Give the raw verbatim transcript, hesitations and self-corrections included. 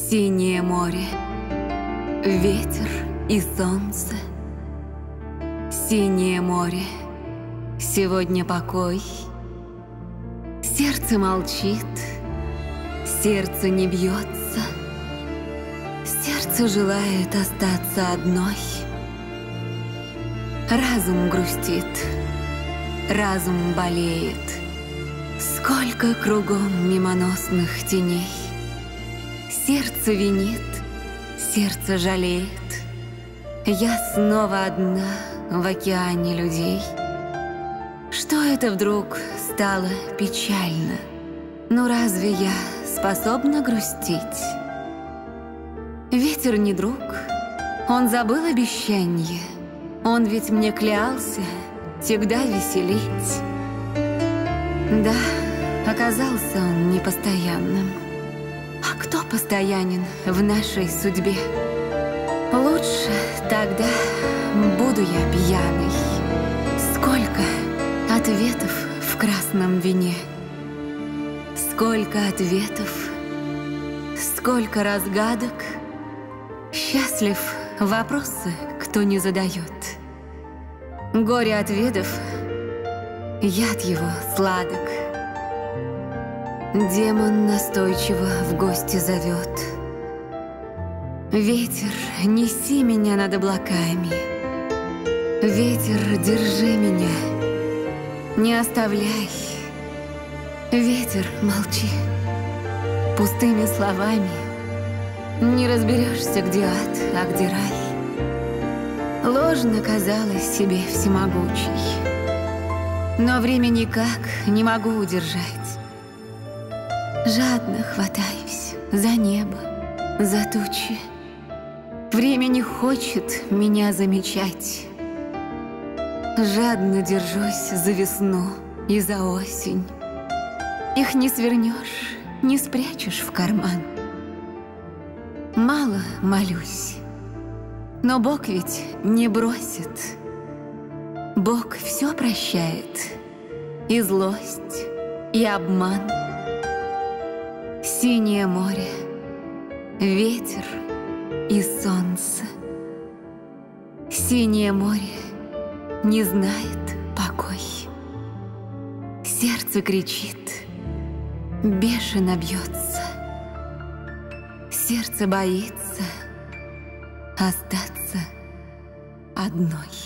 Синее море, ветер и солнце. Синее море, сегодня покой. Сердце молчит, сердце не бьется. Сердце желает остаться одной. Разум грустит, разум болеет. Сколько кругом мимоносных теней. Сердце винит, сердце жалеет. Я снова одна в океане людей. Что это вдруг стало печально? Ну разве я способна грустить? Ветер не друг, он забыл обещанье. Он ведь мне клялся всегда веселить. Да, оказался он непостоянным. А кто постоянен в нашей судьбе? Лучше тогда буду я пьяной. Сколько ответов в красном вине. Сколько ответов, сколько разгадок. Счастлив вопросы, кто не задает. Горе ответов, яд его сладок. Демон настойчиво в гости зовет. Ветер, неси меня над облаками. Ветер, держи меня, не оставляй. Ветер, молчи. Пустыми словами не разберешься, где ад, а где рай. Ложно казалось себе всемогучей, но время никак не могу удержать. Жадно хватаюсь за небо, за тучи. Время не хочет меня замечать. Жадно держусь за весну и за осень. Их не свернешь, не спрячешь в карман. Мало молюсь, но Бог ведь не бросит. Бог все прощает, и злость, и обман. Синее море, ветер и солнце. Синее море не знает покой. Сердце кричит, бешено бьется. Сердце боится остаться одной.